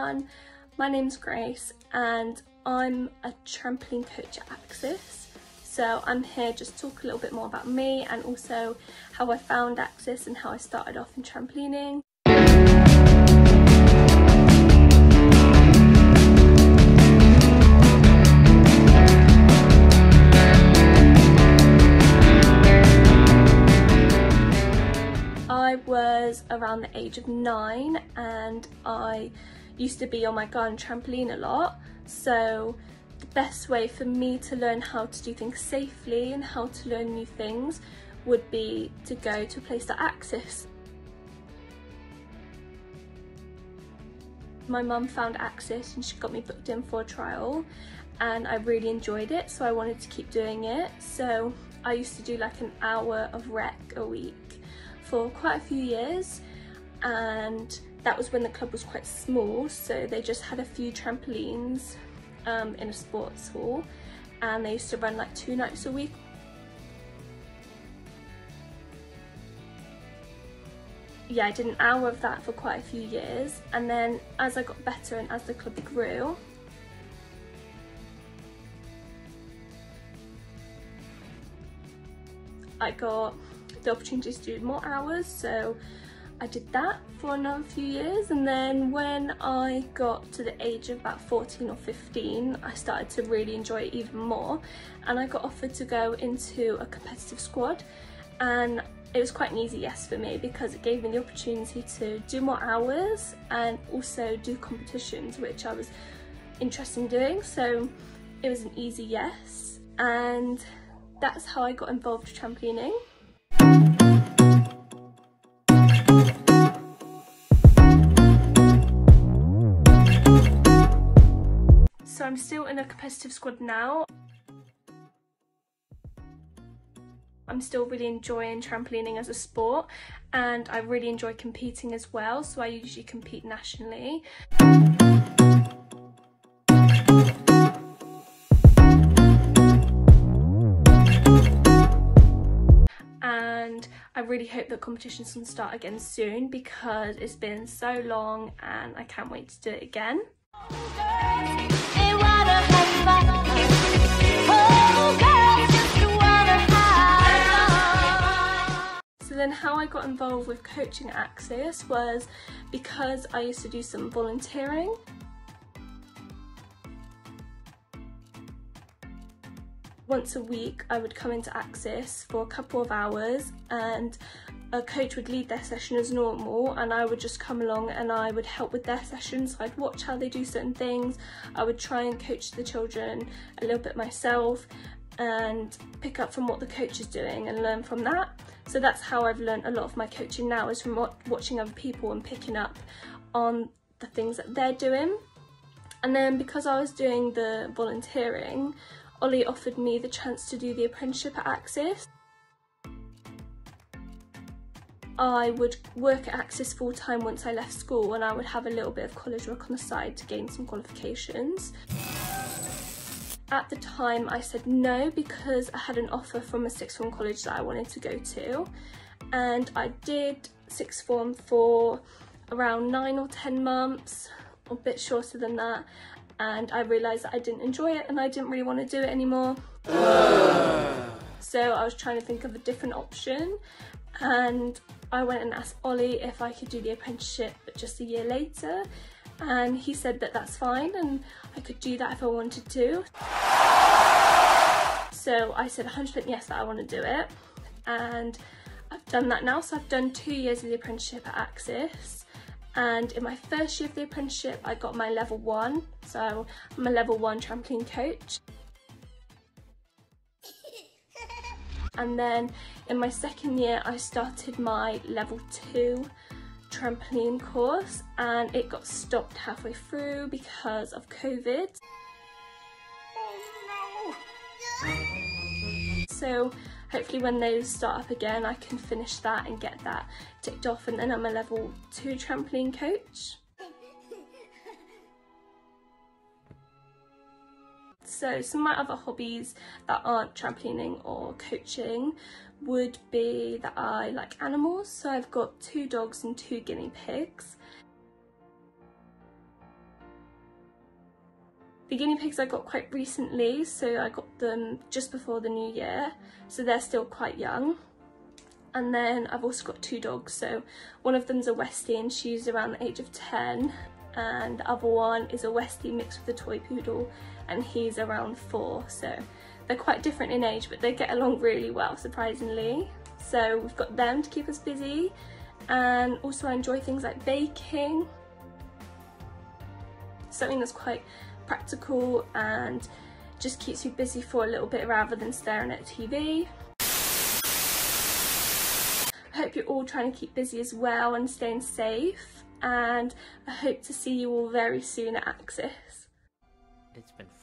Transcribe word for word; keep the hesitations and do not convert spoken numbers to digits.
everyone, my name's Grace and I'm a trampoline coach at Axis. So I'm here just to talk a little bit more about me and also how I found Axis and how I started off in trampolining. I was around the age of nine and I used to be on my garden trampoline a lot, so the best way for me to learn how to do things safely and how to learn new things would be to go to a place like Axis. My mum found Axis and she got me booked in for a trial and I really enjoyed it, so I wanted to keep doing it. So I used to do like an hour of rec a week for quite a few years, and that was when the club was quite small, so they just had a few trampolines um, in a sports hall and they used to run like two nights a week. Yeah, I did an hour of that for quite a few years, and then as I got better and as the club grew, I got the opportunity to do more hours, so I did that for another few years. And then when I got to the age of about fourteen or fifteen, I started to really enjoy it even more, and I got offered to go into a competitive squad, and it was quite an easy yes for me because it gave me the opportunity to do more hours and also do competitions, which I was interested in doing, so it was an easy yes, and that's how I got involved with trampolining. So I'm still in a competitive squad now. I'm still really enjoying trampolining as a sport, and I really enjoy competing as well, so I usually compete nationally. And I really hope that competitions can start again soon because it's been so long and I can't wait to do it again. So then how I got involved with coaching at Axis was because I used to do some volunteering. Once a week I would come into Axis for a couple of hours and a coach would lead their session as normal, and I would just come along and I would help with their sessions. So I'd watch how they do certain things, I would try and coach the children a little bit myself and pick up from what the coach is doing and learn from that. So that's how I've learned a lot of my coaching now, is from watching other people and picking up on the things that they're doing. And then because I was doing the volunteering, Ollie offered me the chance to do the apprenticeship at Axis. I would work at Axis full time once I left school, and I would have a little bit of college work on the side to gain some qualifications. At the time I said no because I had an offer from a sixth form college that I wanted to go to, and I did sixth form for around nine or ten months, a bit shorter than that, and I realised that I didn't enjoy it and I didn't really want to do it anymore. So I was trying to think of a different option, and I went and asked Ollie if I could do the apprenticeship but just a year later, and he said that that's fine and I could do that if I wanted to. So I said one hundred percent yes that I want to do it, and I've done that now. So I've done two years of the apprenticeship at Axis, and in my first year of the apprenticeship I got my level one, so I'm a level one trampoline coach. And then in my second year I started my level two trampoline course, and it got stopped halfway through because of COVID. Oh no! So hopefully when those start up again I can finish that and get that ticked off, and then I'm a level two trampoline coach. So some of my other hobbies that aren't trampolining or coaching would be that I like animals. So I've got two dogs and two guinea pigs. The guinea pigs I got quite recently, so I got them just before the new year, so they're still quite young. And then I've also got two dogs, so one of them's a Westie and she's around the age of ten, and the other one is a Westie mixed with a toy poodle and he's around four, so they're quite different in age, but they get along really well, surprisingly. So we've got them to keep us busy, and also I enjoy things like baking, something that's quite practical and just keeps me busy for a little bit rather than staring at T V. I hope you're all trying to keep busy as well and staying safe, and I hope to see you all very soon at Axis. It's been